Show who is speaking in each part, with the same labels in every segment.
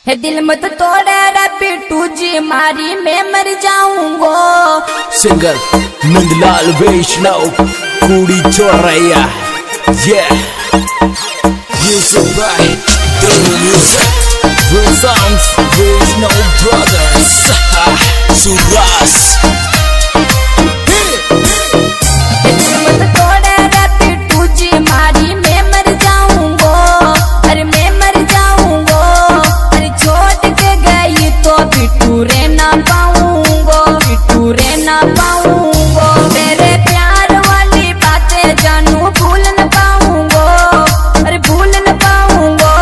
Speaker 1: है दिल मत तोड़े रे पिट्टू जी मारी मैं मर जाऊंगो।
Speaker 2: सिंगर नंदलाल वैष्णव कुड़ी चोरैया music by music sounds Vaishnav brothers सुरास
Speaker 1: भूल न पाऊंगो।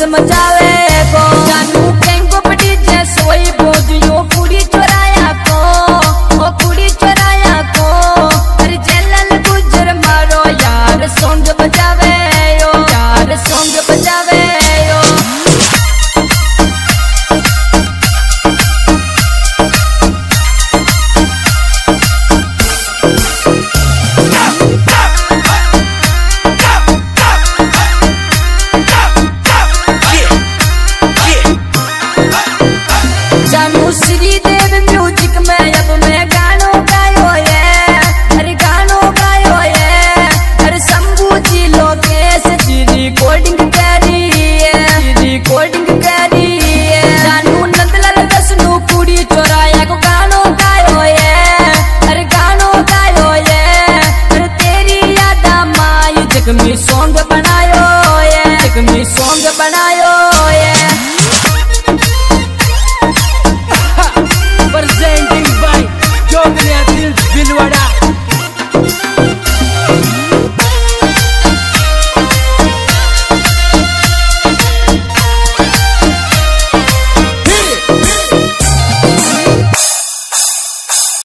Speaker 1: मचावे को जानू केंगो पटी जे सोई बोझियो कुड़ी चोराया को ओ कुड़ी चोराया को अरे जेलल गुजर मारो यार सॉन्ग बजावे यो यार सॉन्ग बजावे यो श्रीदेव म्यूजिक में अब मैं गानों गायो ये अरे गानों गायो ये अरे शंभू जी लोकेश जी रिकॉर्डिंग करी है रिकॉर्डिंग करी है जानू नंदलाल दसनू कुड़ी चोराया को गानों गायो ये अरे गानों गायो ये अरे तेरी याद माई जग में